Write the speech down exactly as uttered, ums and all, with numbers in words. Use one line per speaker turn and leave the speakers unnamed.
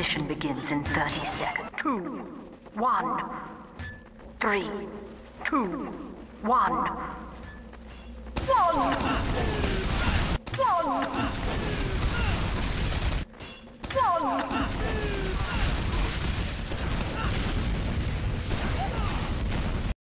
Ignition begins in thirty seconds. Two, one, three, two, one, one, one.